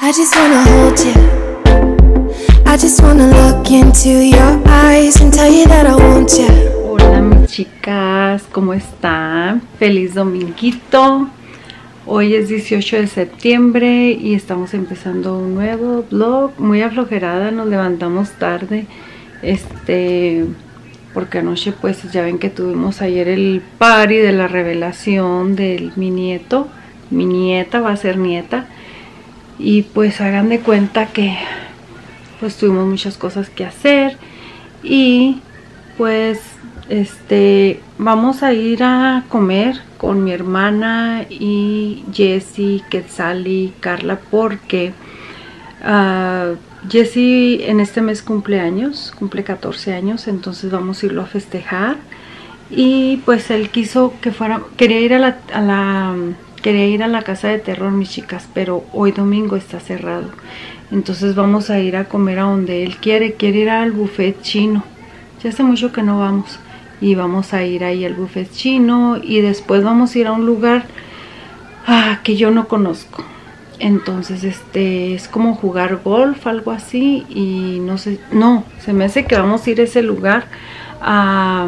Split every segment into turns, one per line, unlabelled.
I just wanna hold you. I just wanna look into your eyes and tell you that I want you.
Hola mis chicas, ¿cómo están? Feliz dominguito. Hoy es 18 de septiembre y estamos empezando un nuevo vlog. Muy aflojerada, nos levantamos tarde. Porque anoche pues ya ven que tuvimos ayer el party de la revelación de mi nieto. Mi nieta va a ser nieta. Y pues hagan de cuenta que pues tuvimos muchas cosas que hacer. Y pues vamos a ir a comer con mi hermana y Jessie, Quetzali, Carla, porque Jessie en este mes cumple 14 años, entonces vamos a irlo a festejar. Y pues él quiso que fuera, quería ir a la casa de terror, mis chicas, pero hoy domingo está cerrado. Entonces vamos a ir a comer a donde él quiere ir al buffet chino. Ya hace mucho que no vamos. Y vamos a ir ahí al buffet chino y después vamos a ir a un lugar que yo no conozco. Entonces es como jugar golf, algo así, y no sé, no, se me hace que vamos a ir a ese lugar a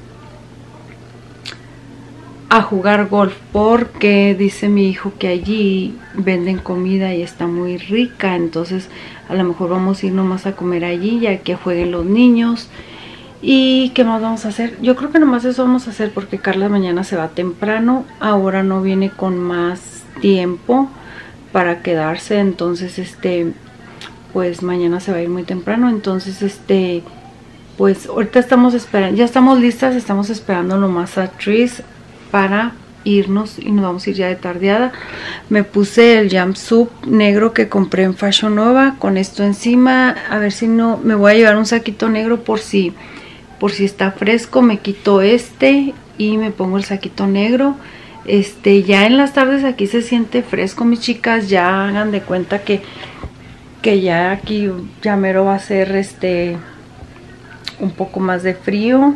jugar golf, porque dice mi hijo que allí venden comida y está muy rica. Entonces a lo mejor vamos a ir nomás a comer allí, ya que jueguen los niños. ¿Y qué más vamos a hacer? Yo creo que nomás eso vamos a hacer, porque Carla mañana se va temprano. Ahora no viene con más tiempo para quedarse. Entonces pues mañana se va a ir muy temprano. Entonces pues ahorita estamos esperando, ya estamos listas, estamos esperando nomás a Tris para irnos y nos vamos a ir ya de tardeada. Me puse el jumpsuit negro que compré en Fashion Nova con esto encima, a ver si no, me voy a llevar un saquito negro por si está fresco. Me quito y me pongo el saquito negro. Ya en las tardes aquí se siente fresco, mis chicas. Ya hagan de cuenta que ya aquí ya mero va a ser un poco más de frío.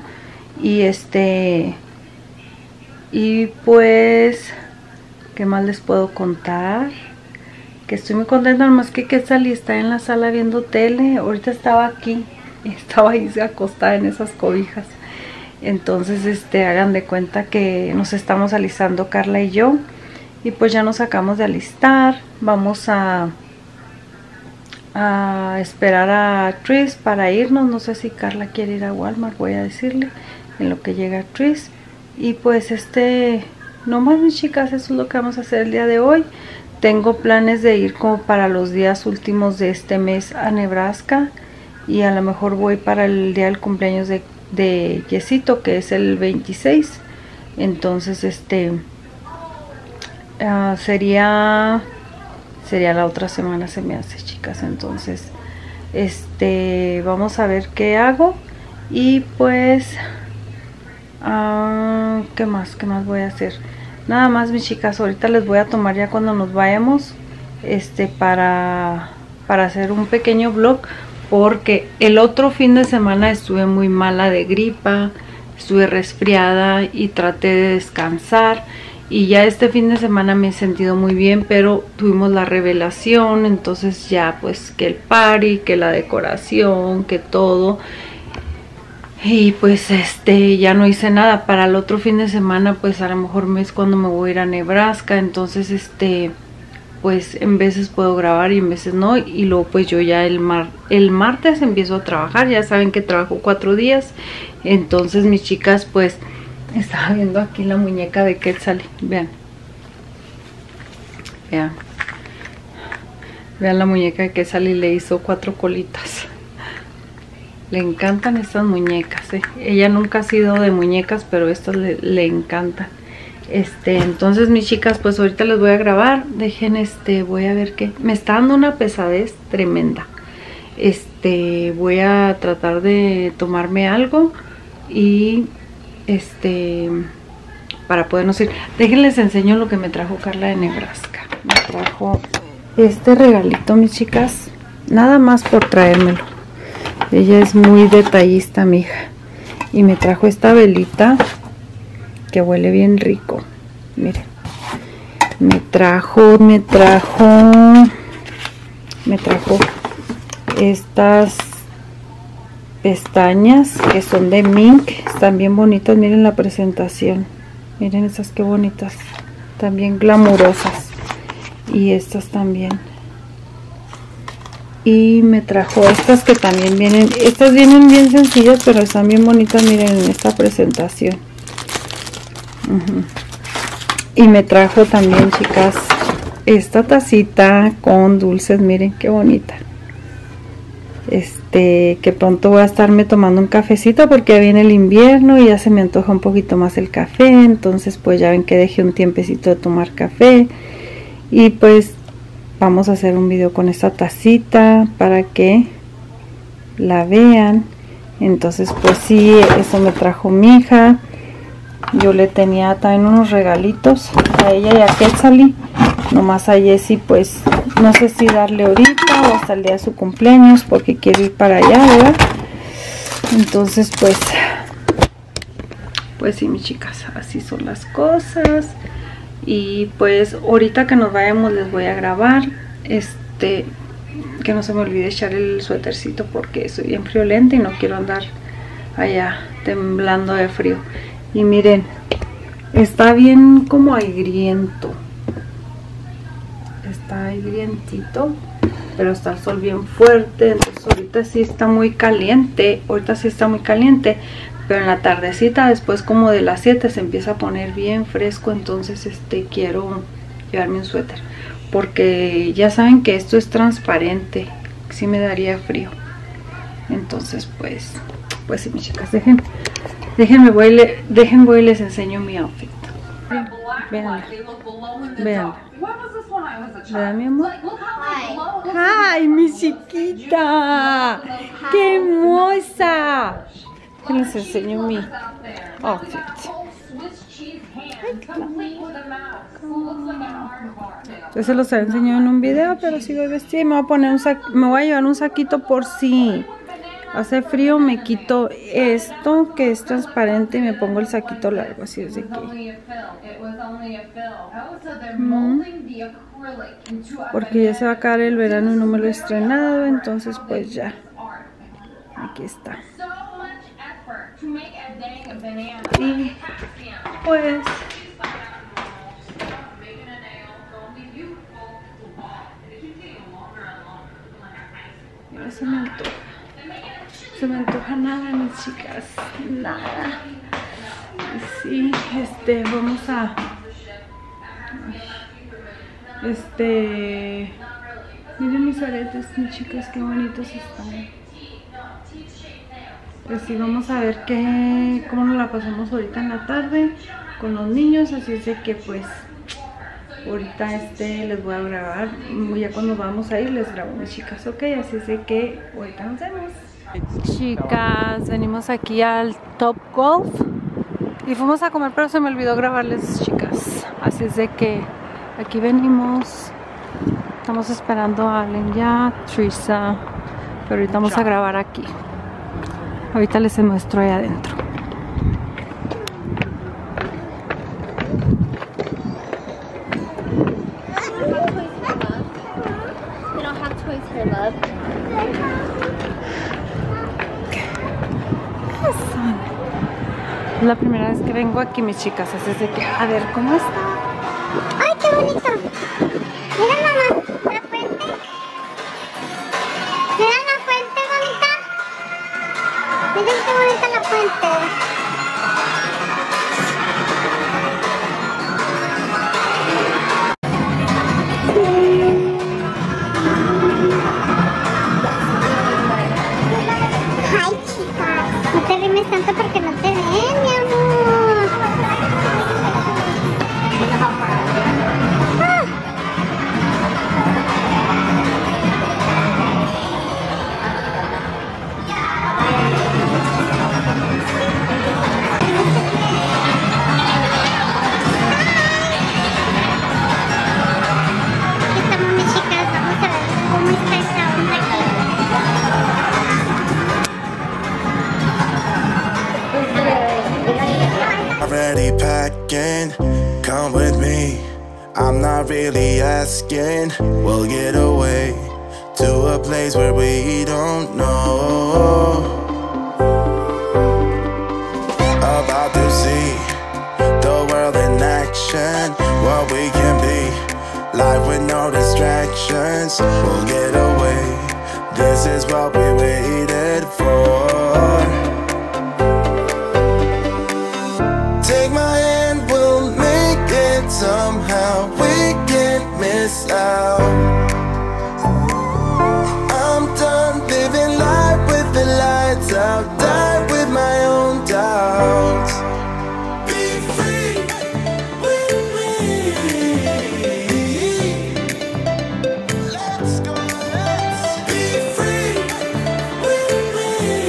Y pues ¿qué más les puedo contar? Que estoy muy contenta, nomás que Quetzali está en la sala viendo tele. Ahorita estaba aquí, estaba ahí acostada en esas cobijas. Entonces hagan de cuenta que nos estamos alistando Carla y yo. Y pues ya nos acabamos de alistar. Vamos a esperar a Tris para irnos. No sé si Carla quiere ir a Walmart, voy a decirle en lo que llega Tris. Y pues no más, mis chicas, eso es lo que vamos a hacer el día de hoy. Tengo planes de ir como para los días últimos de este mes a Nebraska, y a lo mejor voy para el día del cumpleaños de Yesito, que es el 26. Entonces sería la otra semana, se me hace, chicas. Entonces vamos a ver qué hago. Y pues ¿qué más voy a hacer? Nada más, mis chicas. Ahorita les voy a tomar ya cuando nos vayamos para hacer un pequeño vlog, porque el otro fin de semana estuve muy mala de gripa, estuve resfriada y traté de descansar, y ya este fin de semana me he sentido muy bien, pero tuvimos la revelación. Entonces ya pues que el party, que la decoración, que todo. Y pues ya no hice nada. Para el otro fin de semana pues a lo mejor es cuando me voy a ir a Nebraska. Entonces pues en veces puedo grabar y en veces no. Y luego pues yo ya el martes empiezo a trabajar. Ya saben que trabajo 4 días. Entonces, mis chicas, pues estaba viendo aquí la muñeca de Quetzali. Vean la muñeca de Quetzali, le hizo 4 colitas. Le encantan estas muñecas, Ella nunca ha sido de muñecas, pero estas le encantan. Entonces, mis chicas, pues ahorita les voy a grabar. Dejen, voy a ver qué. Me está dando una pesadez tremenda. Voy a tratar de tomarme algo y para podernos ir. Déjenles enseño lo que me trajo Carla de Nebraska. Me trajo este regalito, mis chicas, nada más por traérmelo. Ella es muy detallista, mi hija. Y me trajo esta velita que huele bien rico. Miren. Me trajo me trajo estas pestañas que son de mink, están bien bonitas. Miren la presentación, miren estas que bonitas, también glamurosas. Y estas también. Y me trajo estas que también vienen, estas vienen bien sencillas, pero están bien bonitas, miren, en esta presentación. Y me trajo también, chicas, esta tacita con dulces, miren qué bonita. Que pronto voy a estarme tomando un cafecito porque ya viene el invierno y ya se me antoja un poquito más el café. Entonces pues ya ven que dejé un tiempecito de tomar café. Y pues vamos a hacer un video con esta tacita para que la vean. Entonces pues sí, eso me trajo mi hija. Yo le tenía también unos regalitos a ella y a Quetzalí. Nomás a Jessie pues no sé si darle ahorita o hasta el día de su cumpleaños, porque quiero ir para allá, ¿verdad? Entonces pues sí, mis chicas, así son las cosas. Y pues ahorita que nos vayamos les voy a grabar, que no se me olvide echar el suétercito porque soy bien friolenta y no quiero andar allá temblando de frío. Y miren, está bien como agriento, está agrientito, pero está el sol bien fuerte. Entonces ahorita sí está muy caliente, pero en la tardecita, después como de las 7, se empieza a poner bien fresco. Entonces quiero llevarme un suéter, porque ya saben que esto es transparente, sí me daría frío. Entonces pues sí, mis chicas, déjenme voy y les enseño mi outfit. Vean, ¿verdad, mi amor? ¡Ay, mi chiquita! ¡Qué hermosa! Les enseño mi outfit. Yo se los he enseñado en un video, pero sigo vestida y me voy a poner me voy a llevar un saquito por si hace frío. Me quito esto que es transparente y me pongo el saquito largo, así es de que porque ya se va a acabar el verano y no me lo he estrenado. Entonces pues ya, aquí está. Y pues ya se me antoja nada, mis chicas, nada. Sí, vamos a miren mis aretes, mis chicas, qué bonitos están. Pues sí, vamos a ver cómo nos la pasamos ahorita en la tarde con los niños. Así es de que pues ahorita les voy a grabar. Ya cuando vamos a ir les grabo, mis chicas, ok. Así es de que ahorita nos vemos. Chicas, venimos aquí al Top Golf y fuimos a comer, pero se me olvidó grabarles, chicas. Así es de que aquí venimos. Estamos esperando a Allen ya, Trisa, pero ahorita vamos a grabar aquí. Ahorita les muestro ahí adentro. Es la primera vez que vengo aquí, mis chicas, así es de que a ver cómo está.
¡Ay, qué bonito! Mira, mamá, la fuente. Mira la fuente bonita. Miren qué bonita la fuente. Ay, chicas, no te rimes tanto porque no te ven, mi amor.
Already packing, come with me. I'm not really asking, we'll get away to a place where we don't know. About to see the world in action, what we can be. Life with no distractions, we'll get away. This is what we waited for. Take my hand, we'll make it somehow. We can't miss out. I'm done living life with the lights out. Die with my own doubts. Be free with me. Let's go, let's be free with me.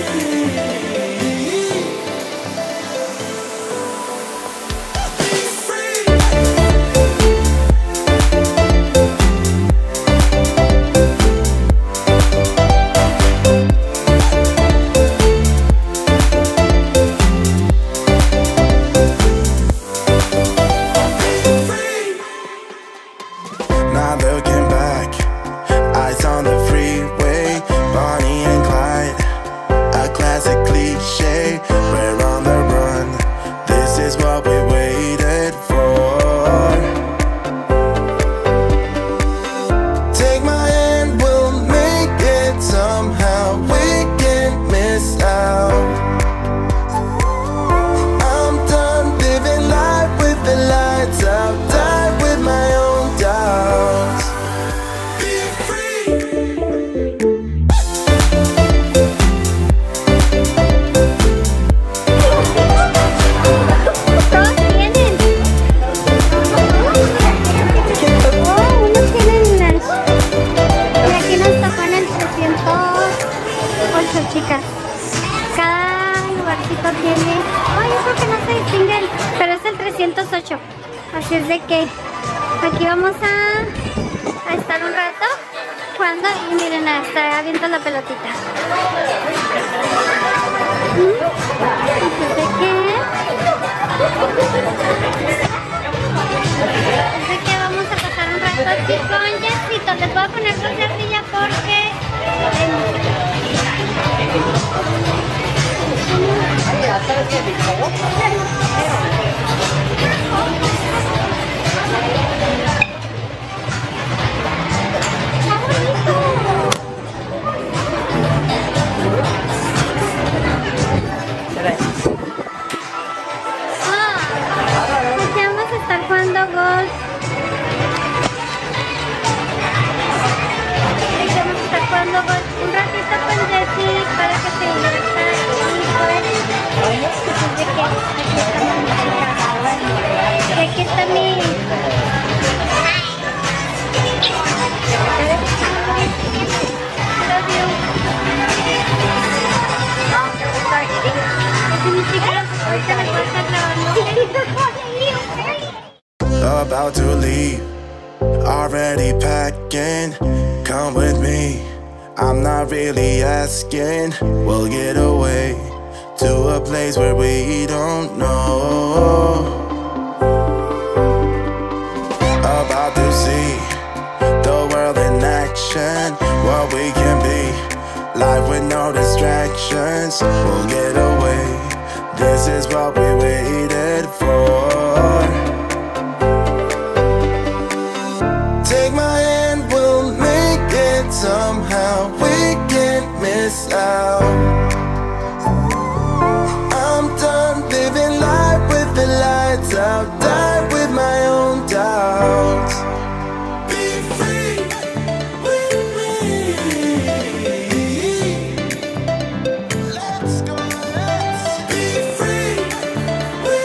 Be free. Not looking back, eyes on the freeway, Bonnie and Clyde, a classic cliche. We're on the run, this is what we waited for. Take my hand, we'll make it somehow. We can't miss out. I'm done living life with the lights out. Die with my own doubts. Be free.
Todos tienen. Oh, unos tienen las. Y aquí nos tocó en el 308, chicas. Cada lugarcito tiene. Ay, yo creo que no se distinguen, pero es el 308. Así es de que aquí vamos a estar un rato jugando y miren, está viendo la pelotita. Así es de que vamos a pasar un rato aquí con Jessito. Les voy a poner dos de ardilla porque hay música. Pues ya vamos a estar jugando golf. Vamos a estar jugando golf un ratito con Jessie para que se divierta y pues de que aquí está mi love you. Así mis chicas, ahorita les voy a estar grabando.
About to leave, already packing. Come with me, I'm not really asking. We'll get away to a place where we don't know. About to see the world in action, what we can be. Life with no distractions, we'll get away. This is what we waited for. Take my hand, we'll make it somehow. We can't miss out. I'm done living life with the lights out. Die with my own doubts. Be free with me. Let's go, let's be free with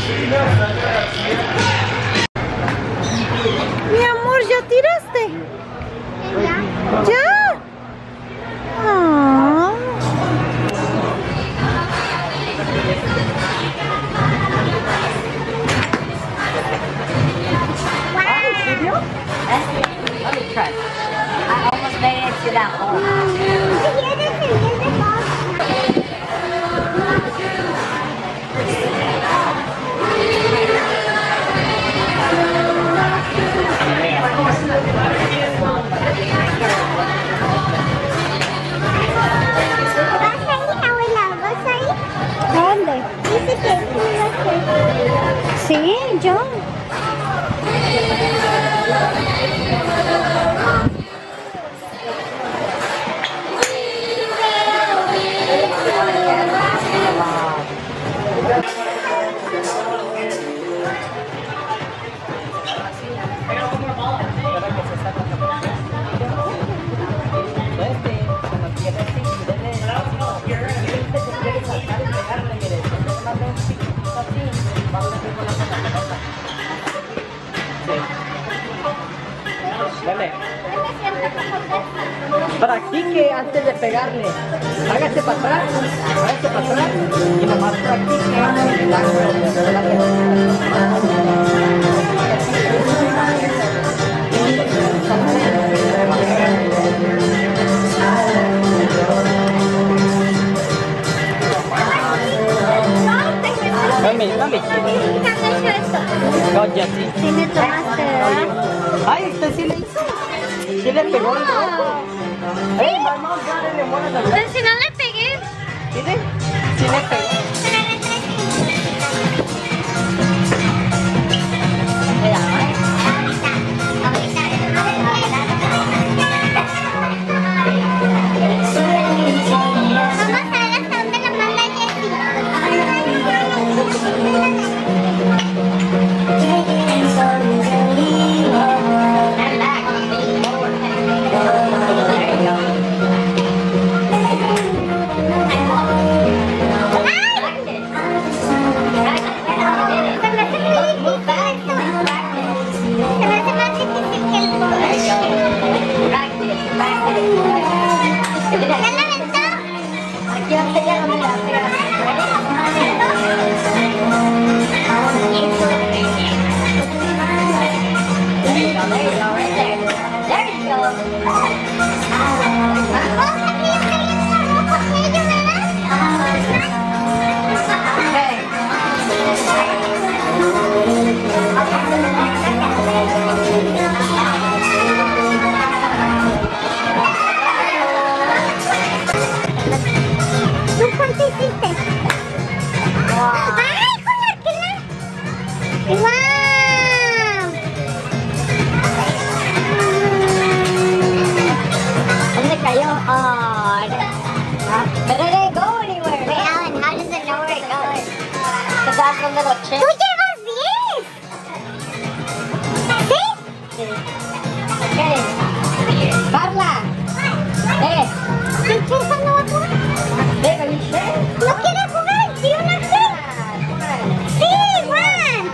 Mi amor, ¿ya tiraste? ¿Ya? Ah.
Let me try. I almost made it to that hole.
¿Dónde? Dice que tú lo Sí, yo.
Dale. Practique antes de pegarle. Hágase para atrás y nomás practique. Mami. No, Jessie.
Sí me tomaste, ¿verdad?
Ay, usted sí le hizo. Sí le pegó el rojo. Hey, my mom got it in one of the
Pero si no le pegué.
¿Viste? Sí le pegó.
¡Tú llevas 10! ¿Sí?
Sí. Ok. Carla.
¿Princesa no va a jugar?
Venga, Michelle.
¿No quiere jugar? ¿Sí una qué? ¡Sí, Juan!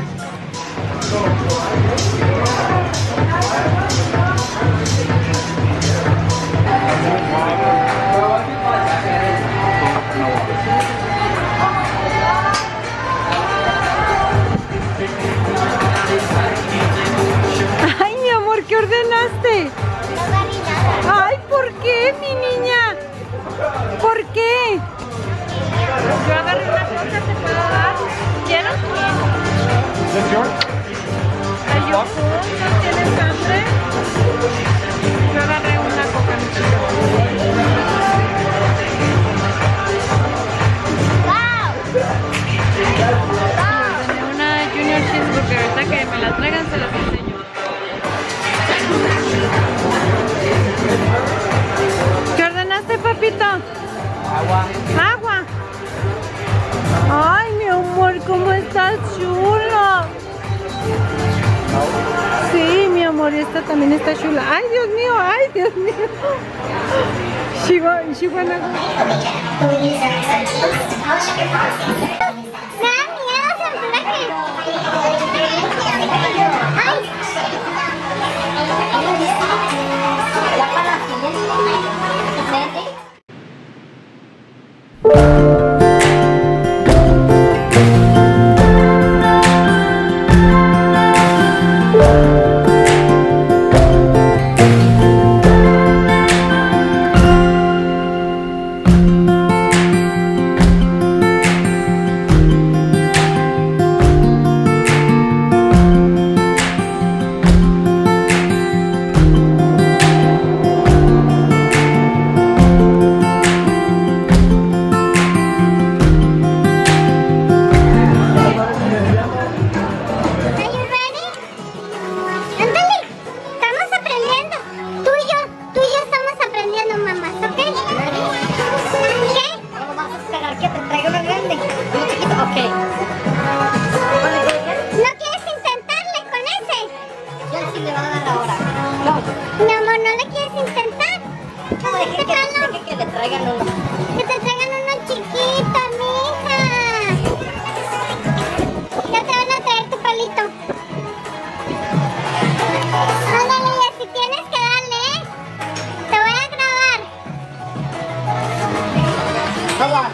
Ay, mi amor, ¿qué ordenaste? Ay, ¿por qué, mi niña? ¿Por qué? Yo agarré una cosa, ¿te puedo dar? ¿Quieres? Ay, yo, ¿no tienes hambre? Yo agarré una Coca-Cola. Ordené una Junior Cheeseburger, ahorita que me la traigan se las enseño. ¿Qué ordenaste, papito? Agua. Ay, mi amor, ¿cómo estás chulo? Sí, mi amor, esta también está chula. Ay, Dios mío, ay, Dios mío. She wanna go.
Me da miedo, se me que Mi amor, ¿no le quieres intentar?
No, deje que le traigan uno.
Que te traigan uno chiquito, mija. Ya te van a traer tu palito. Ándale, y así tienes que darle, ¿eh? Te voy a grabar.
Vamos.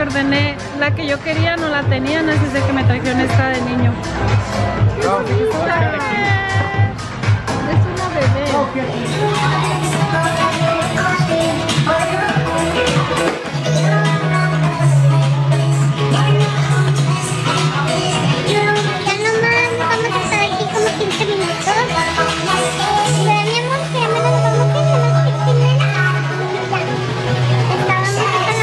ordené la que yo quería, no la tenían, así es de que me trajeron esta de niño. Es una bebé.
Ya nomás vamos a estar aquí como 15 minutos. Pero mi amor, que ya me lo vamos a hacer unas piscinas. Estábamos con la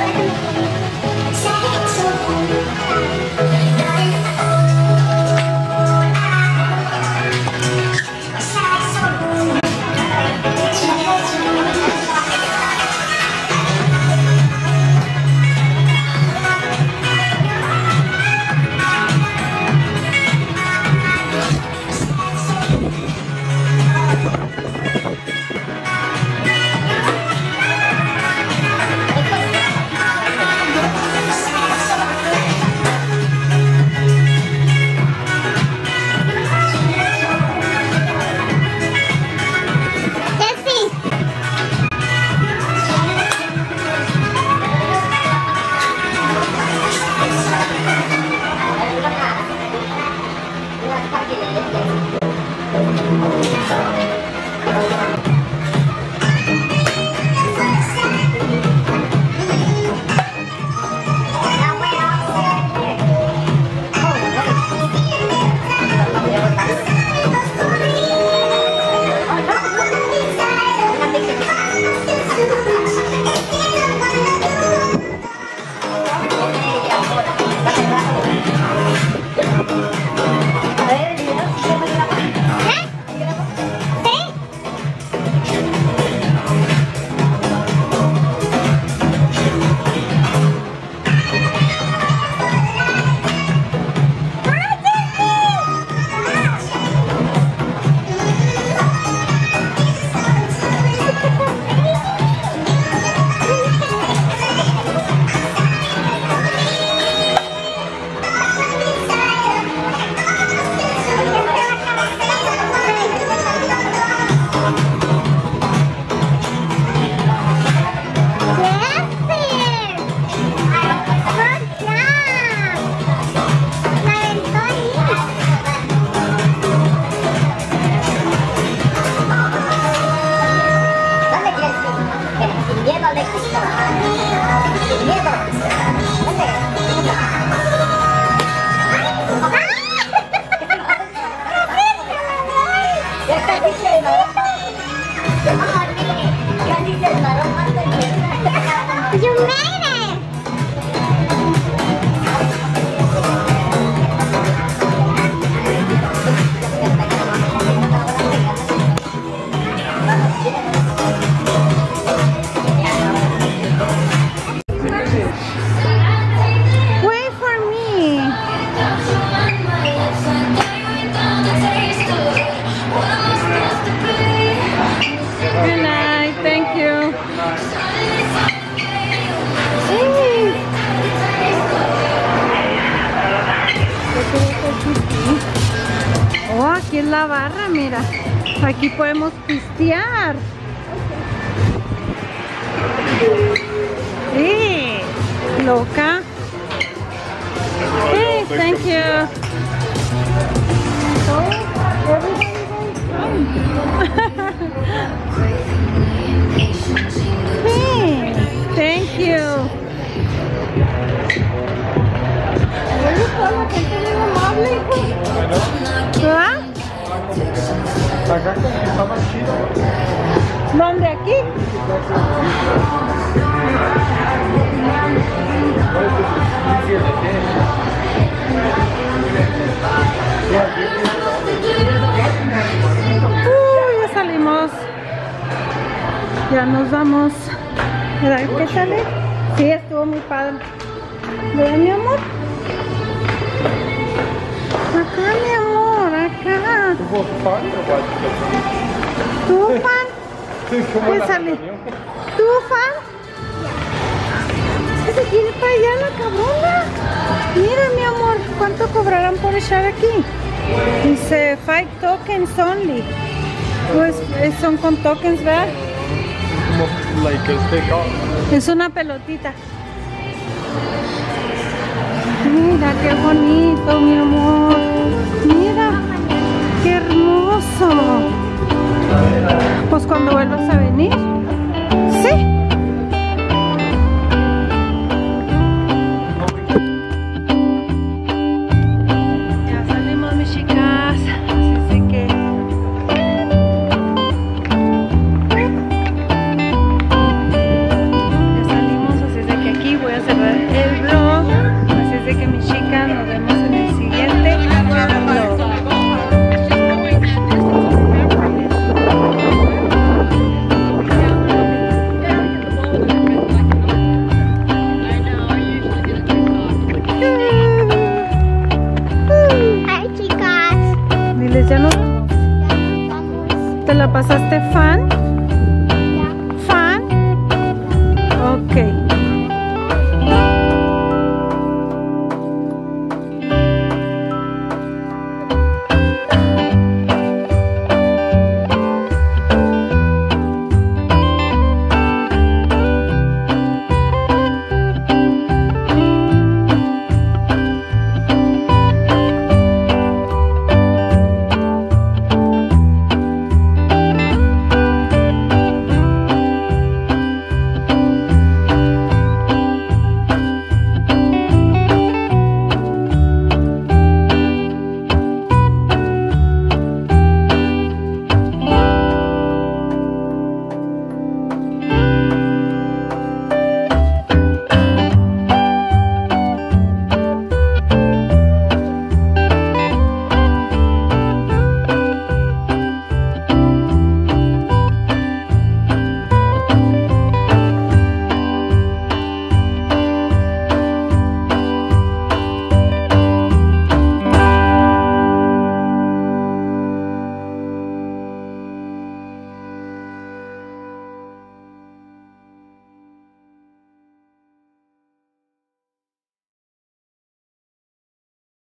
You made it!
Wait for me. Good night, thank you. Oh, aquí es la barra, mira. Aquí podemos pistear. Sí, loca. Hey, thank you. Hey, thank you. ¿Ah?
Acá está más chido.
¿Dónde? ¿Aquí? Ya salimos. Ya nos vamos. ¿Verdad? ¿Qué tal? Sí, estuvo muy padre. ¿Verdad, mi amor? Acá, mi amor, acá.
¿Tuvo fan o
¿Tú, fan?
¿Cómo
¿Qué
la
sale?
reunión?
¿Tú, fan? Se quiere para allá la cabrona. Mira, mi amor, ¿cuánto cobrarán por echar aquí? Dice 5 tokens only. Pues son con tokens, ¿verdad?
Como like a stick off.
Es una pelotita. Mira qué bonito, mi amor. Mira, qué hermoso. Pues cuando vuelvas a venir, ¿sí? Ya salimos, mis chicas. Así es de que ya salimos, así es de que aquí voy a cerrar el vlog. Así es de que, mis chicas, nos vemos en el siguiente vlog.
Ay, chicas,
Diles, ya nos
ya nos vamos.
¿Te la pasaste fan?